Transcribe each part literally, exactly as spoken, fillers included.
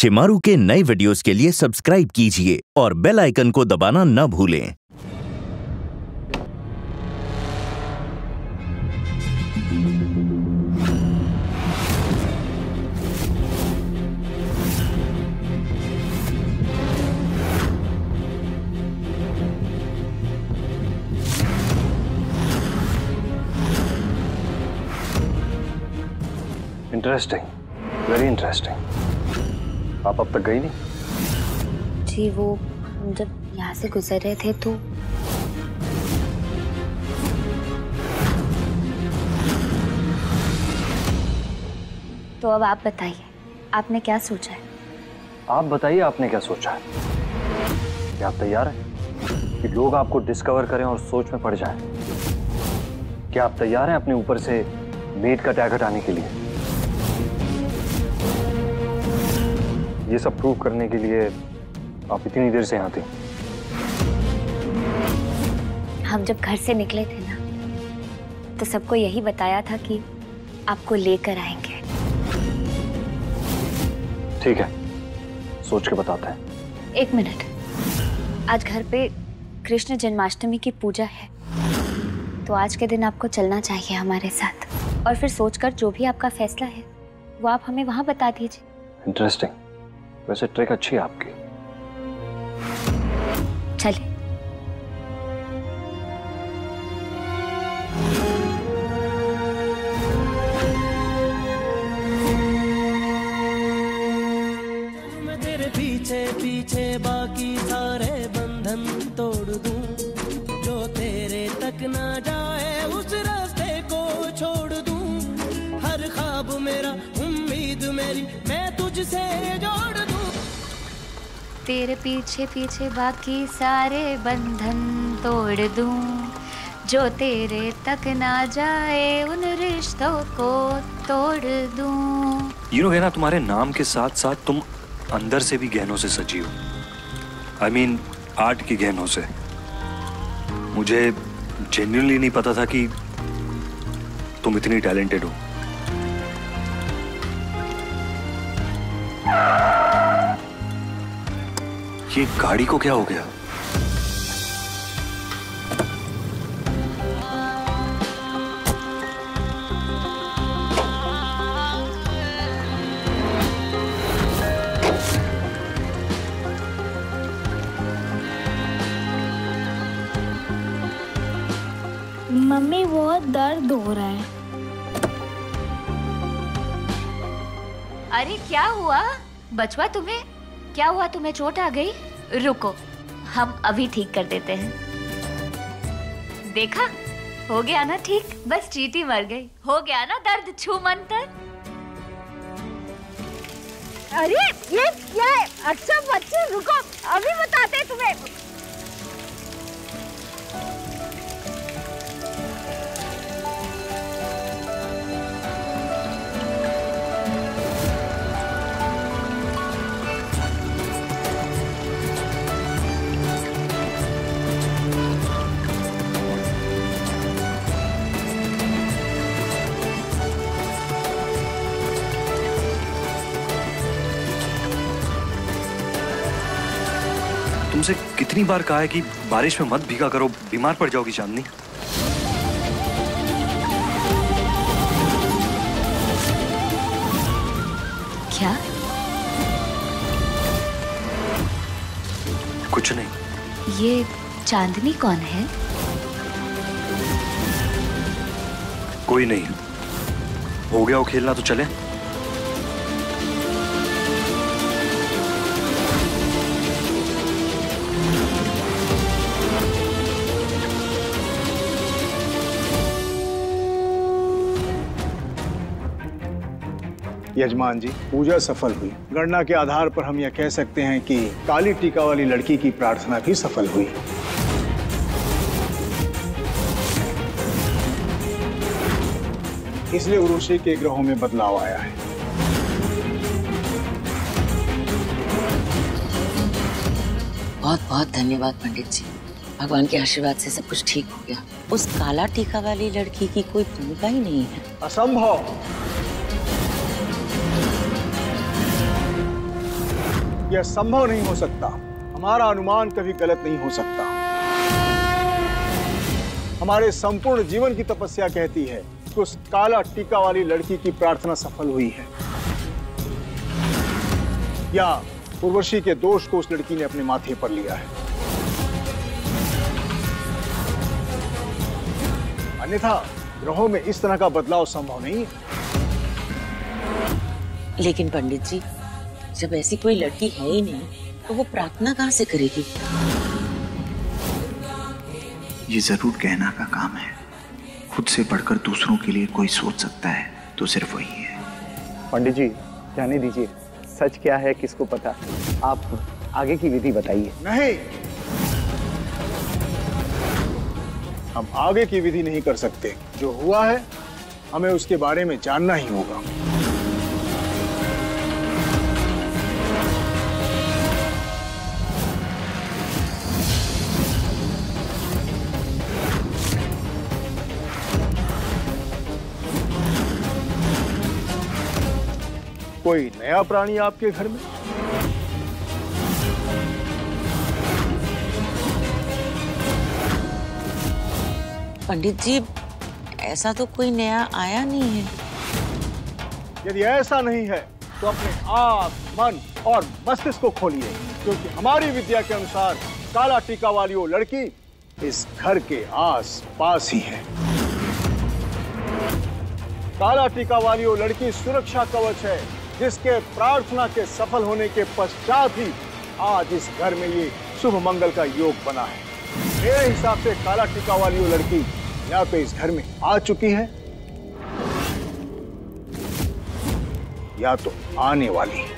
शेमारू के नए वीडियोस के लिए सब्सक्राइब कीजिए और बेल आइकन को दबाना न भूलें। Interesting, very interesting. आप अब तक गई नहीं? जी वो हम जब यहाँ से गुजर रहे थे तो तो अब आप बताइए, आपने क्या सोचा है? आप बताइए, आपने क्या सोचा है? क्या आप तैयार हैं कि लोग आपको डिस्कवर करें और सोच में पड़ जाएं? क्या आप तैयार हैं अपने ऊपर से मेड का टैग हटाने के लिए? ये सब प्रूव करने के लिए आप इतनी देर से यहाँ थे? हम जब घर से निकले थे ना, तो सबको यही बताया था कि आपको लेकर आएंगे। ठीक है, सोच के बताते हैं। एक मिनट, आज घर पे कृष्ण जन्माष्टमी की पूजा है, तो आज के दिन आपको चलना चाहिए हमारे साथ, और फिर सोचकर जो भी आपका फैसला है वो आप हमें वहां बता दीजिए। इंटरेस्टिंग, वैसे ट्रिक अच्छी है आपकी। चलिए। मैं तेरे पीछे पीछे बाकी सारे बंधन तोड़ दूं, जो तेरे तक ना जाए उस रास्ते को छोड़ दूं, हर ख्वाब मेरा उम्मीद मेरी मैं तुझसे जोड़ दूं। तेरे पीछे पीछे बाकी सारे बंधन तोड़ दूं, जो तेरे तक ना जाए उन रिश्तों को तोड़ दूं। यू नो गेना, तुम्हारे नाम के साथ साथ तुम अंदर से भी गहनों से सजी हो। आई मीन आर्ट की गहनों से। मुझे जेन्युइनली नहीं पता था कि तुम इतनी टैलेंटेड हो। ये गाड़ी को क्या हो गया? मम्मी बहुत दर्द हो रहा है। अरे क्या हुआ बचवा, तुम्हें क्या हुआ? तुम्हें चोट आ गई? रुको, हम अभी ठीक कर देते हैं। देखा, हो गया ना ठीक, बस चींटी मर गई। हो गया ना दर्द छू मंतर। अरे ये क्या है? अच्छा बच्चे रुको, अभी बताते हैं तुम्हें। तुमसे कितनी बार कहा है कि बारिश में मत भीगा करो, बीमार पड़ जाओगी चांदनी। क्या? कुछ नहीं। ये चांदनी कौन है? कोई नहीं। हो गया वो खेलना, तो चले। यजमान जी, पूजा सफल हुई। गणना के आधार पर हम यह कह सकते हैं कि काली टीका वाली लड़की की प्रार्थना भी सफल हुई। इसलिए उर्वशी के ग्रहों में बदलाव आया है। बहुत बहुत धन्यवाद पंडित जी, भगवान के आशीर्वाद से सब कुछ ठीक हो गया। उस काला टीका वाली लड़की की कोई भूमिका ही नहीं है। असंभव। यह संभव नहीं हो सकता। हमारा अनुमान कभी गलत नहीं हो सकता। हमारे संपूर्ण जीवन की तपस्या कहती है कि उस काला टीका वाली लड़की की प्रार्थना सफल हुई है, या उर्वशी के दोष को उस लड़की ने अपने माथे पर लिया है। अन्यथा ग्रहों में इस तरह का बदलाव संभव नहीं है। लेकिन पंडित जी, जब ऐसी कोई लड़की है ही नहीं तो वो प्रार्थना कहाँ से करेगी? ये जरूर गहना का काम है। खुद से बढ़कर दूसरों के लिए कोई सोच सकता है तो सिर्फ वही है। पंडित जी, जाने दीजिए, सच क्या है किसको पता। आप आगे की विधि बताइए। नहीं, हम आगे की विधि नहीं कर सकते। जो हुआ है हमें उसके बारे में जानना ही होगा। कोई नया प्राणी आपके घर में? पंडित जी, ऐसा तो कोई नया आया नहीं है। यदि ऐसा नहीं है तो अपने आँख, मन और मस्तिष्क को खोलिए, क्योंकि हमारी विद्या के अनुसार काला टीका वाली वो लड़की इस घर के आस पास ही है। काला टीका वाली वो लड़की सुरक्षा कवच है, जिसके प्रार्थना के सफल होने के पश्चात ही आज इस घर में ये शुभ मंगल का योग बना है। मेरे हिसाब से काला टीका वाली वो लड़की या तो इस घर में आ चुकी है या तो आने वाली है।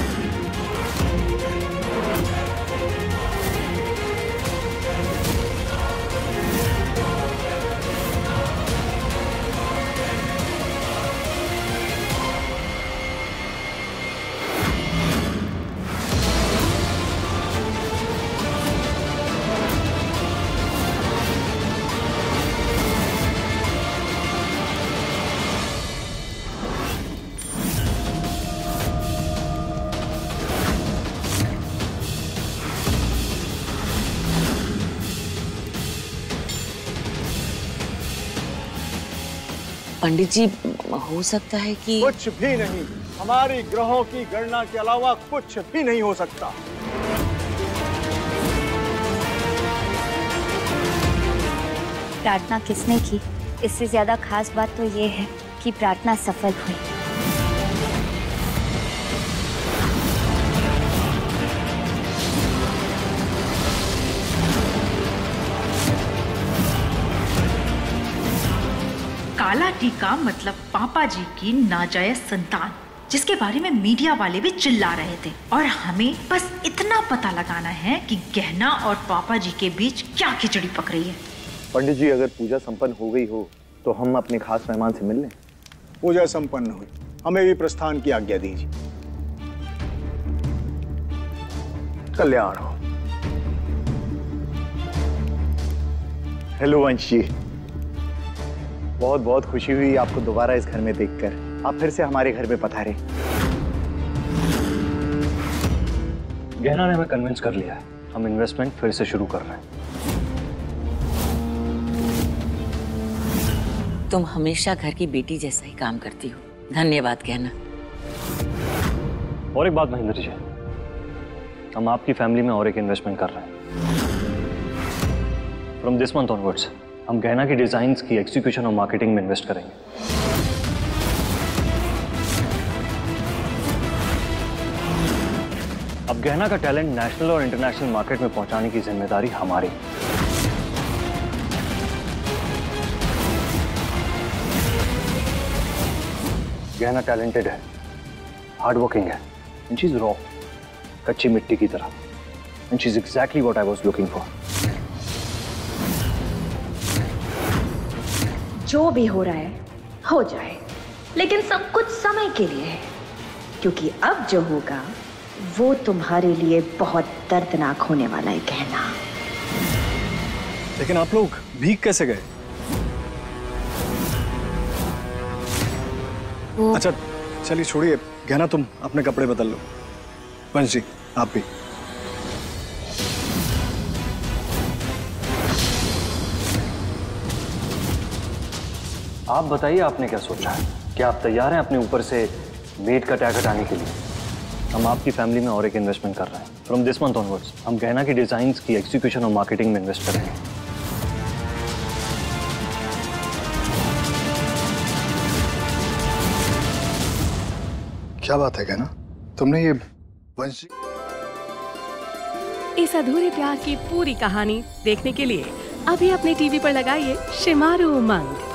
पंडित जी, हो सकता है कि कुछ भी नहीं। हमारी ग्रहों की गणना के अलावा कुछ भी नहीं हो सकता। प्रार्थना किसने की, इससे ज्यादा खास बात तो ये है कि प्रार्थना सफल हुई। काला टीका मतलब पापा जी की नाजायज संतान, जिसके बारे में मीडिया वाले भी चिल्ला रहे थे। और हमें बस इतना पता लगाना है कि गहना और पापा जी के बीच क्या खिचड़ी पक रही है। पंडित जी, अगर पूजा संपन्न हो गई हो तो हम अपने खास मेहमान से मिल लें। पूजा संपन्न हुई, हमें भी प्रस्थान की आज्ञा दीजिए। कल्याण हो। हेलो वंश जी, बहुत बहुत खुशी हुई आपको दोबारा इस घर में देखकर। आप फिर से हमारे घर में पधारे। गहना ने हमें कन्विंस कर लिया है, हम इन्वेस्टमेंट फिर से शुरू कर रहे हैं। तुम हमेशा घर की बेटी जैसा ही काम करती हो। धन्यवाद गहना। और एक बात महेंद्र जी, हम आपकी फैमिली में और एक इन्वेस्टमेंट कर रहे हैं। फ्रॉम दिस मंथ ऑनवर्ड्स हम गहना की डिजाइन्स की एग्जीक्यूशन और मार्केटिंग में इन्वेस्ट करेंगे। अब गहना का टैलेंट नेशनल और इंटरनेशनल मार्केट में पहुंचाने की जिम्मेदारी हमारी। गहना टैलेंटेड है, हार्ड वर्किंग है, एंड शी इज रॉ, कच्ची मिट्टी की तरह, and she is exactly what I was looking for. जो भी हो रहा है हो जाए, लेकिन सब कुछ समय के लिए है, क्योंकि अब जो होगा वो तुम्हारे लिए बहुत दर्दनाक होने वाला है गहना। लेकिन आप लोग भीग कैसे गए? अच्छा चलिए छोड़िए, गहना तुम अपने कपड़े बदल लो, वंशी, आप भी। आप बताइए, आपने क्या सोचा है? क्या आप तैयार हैं अपने ऊपर से वेट का टैग हटाने के लिए? हम आपकी फैमिली में और एक इन्वेस्टमेंट कर रहे हैं। फ्रॉम दिस मंथ ऑनवर्ड्स हम गहना की डिजाइन्स की एग्जीक्यूशन और मार्केटिंग में इन्वेस्ट करेंगे। क्या बात है गहना, तुमने ये वंशी। इस अधूरे प्यार की पूरी कहानी देखने के लिए अभी अपने टीवी पर लगाइए शेमारू उमंग।